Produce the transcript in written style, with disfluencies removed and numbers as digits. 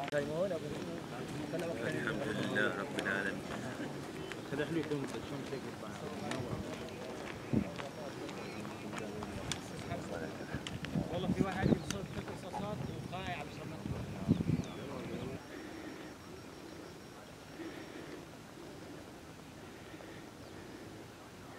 الحمد لله رب العالمين. خليه يكون شلون شكل